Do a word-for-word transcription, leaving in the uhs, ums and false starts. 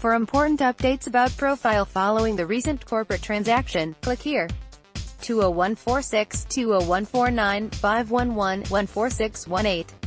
For important updates about Profile following the recent corporate transaction, click here. two oh one four six, two oh one four nine, five one one, one four six one eight